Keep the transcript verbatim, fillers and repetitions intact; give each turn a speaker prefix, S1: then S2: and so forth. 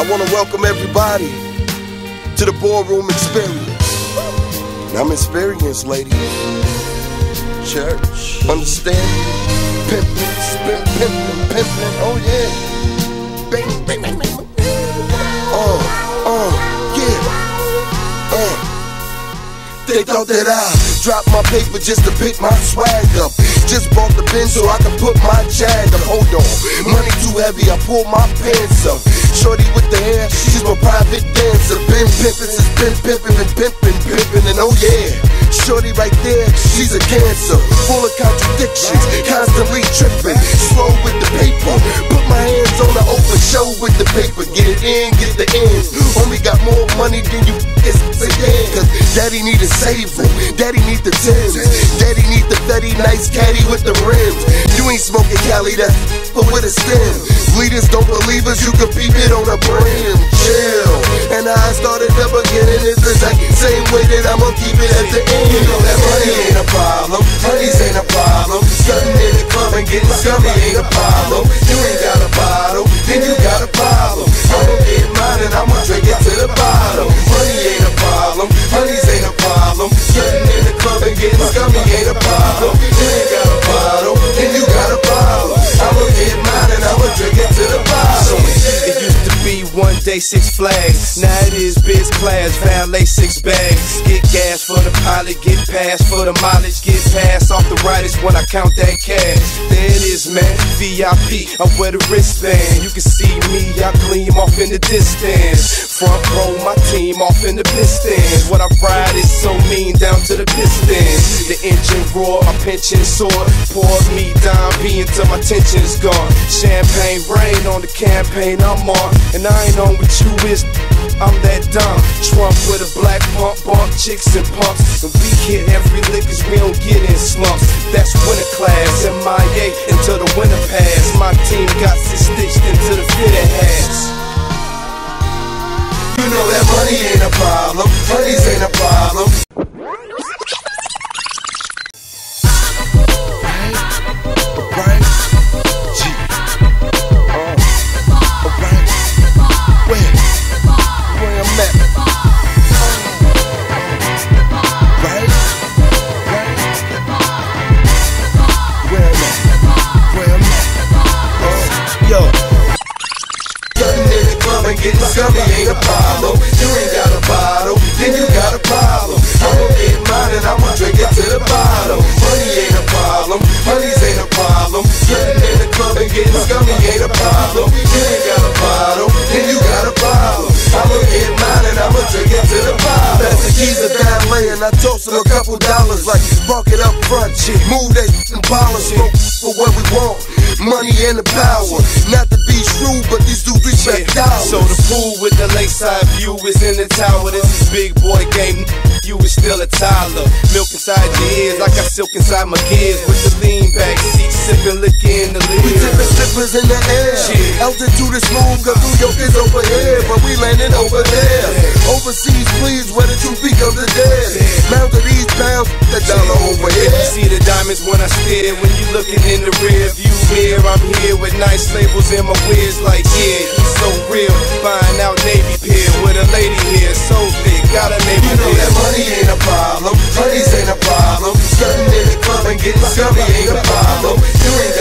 S1: I want to welcome everybody to the Ballroom Experience. And I'm experienced, ladies. Church, understand? Pimpin', spin, pimpin', pimpin', oh yeah. Bang, bang, bang, bang. Oh, oh, yeah. Uh. They thought that I dropped my paper just to pick my swag up. Just bought the bin so I can put my jag up. Hold on, money too heavy, I pull my pants up. Shorty with the hair, she's my private dancer. Been pimpin' since been pimpin' and pimpin', pimpin' and oh yeah. Shorty right there, she's a cancer, full of contradictions, constantly tripping, slow with the paper. Put my hands on the open show with the paper. Get it in, get the ends. Homie got more money than you is again. Cause daddy need a saver, daddy need the Timbs, daddy need the very nice caddy with the rims. You ain't smoking Cali, that but with a stem. Leaders don't believe us, you can peep it on a brim. Chill, and I started the beginning. It's the same way that I'ma keep it at the end. You know that money ain't a problem, honeys ain't a problem. Stunning in the club and getting scummy ain't a problem. You ain't got a bottle, then you got a problem. I'ma get mine and I'ma drink it to the bottom. Money ain't a problem, honeys ain't a problem. Stunning in the club and getting scummy ain't a problem. You ain't got a bottle, then you got a problem. I'ma get mine and I'ma drink it to the bottom.
S2: It used to be one day six flags, now it is biz class, valet six bags. Get gas for the pilot, get pass for the mileage, get pass off the riders when I count that cash. There it is, man, V I P, I wear the wristband. You can see me, I gleam off in the distance. Front row, my team off in the pistons. What I ride is so mean down to the pistons. The engine roar, my pension soar. Pour me down, B until my tension's gone. Champagne rain on the campaign I'm on. And I ain't on with you is, I'm that dumb. Trump with a black pump, bump chicks and pumps. And we hit every lick cause we don't get in slumps. That's winter class, M I A until the winter pass. My team got stitched into the fitted hats.
S1: You know that money ain't a problem, honeys ain't a problem. Right? G. Uh. Alright. Where? Where I'm at? Right? Right? Where I'm at? Where I'm at? Uh. Yo. And getting scummy ain't a problem. You ain't got a bottle, then you got a problem. I'ma get mine and I'ma drink it to the bottom. Money ain't a problem, honeys ain't a problem. Getting in the club and getting scummy ain't a problem. You ain't got a bottle, then you got a problem. I'ma get mine and I'ma drink it to the bottom. That's the keys of valet and I toast them a couple dollars like buck it up front, shit. Move that and polish it for what we want. Money and the power, not to be shrewd, but these dudes respect dollars.
S2: So the pool with the lakeside view is in the tower. This is big boy game, you is still a toddler. Milk inside your ears, I got silk inside my gears. With the lean back seat, sipping liquor in the lid.
S1: We tipping slippers in the air, shit. Altitude is smooth, cause New York is over here, but we landing over there. Overseas, please, where the truth becomes the dead. Mount of these pounds, the dollar over here.
S2: You see the diamonds when I stare, when you looking in the rear view mirror. I'm here with nice labels in my whiz, like yeah, he's so real. Buying out Navy Pier with a lady here, so thick, got a Navy
S1: You know that money ain't a problem, honeys ain't a problem. Stunning in the club and getting scummy ain't a problem. You ain't